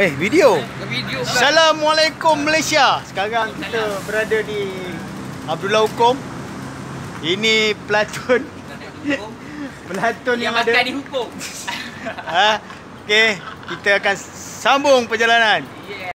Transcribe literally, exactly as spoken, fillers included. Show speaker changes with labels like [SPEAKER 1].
[SPEAKER 1] Eh, video.
[SPEAKER 2] Video.
[SPEAKER 1] Assalamualaikum Malaysia. Sekarang kita berada di Abdullah Hukum. Ini pelantun. Pelantun yang, yang ada.
[SPEAKER 2] Makan dihukum.
[SPEAKER 1] Ha, okey, kita akan sambung perjalanan.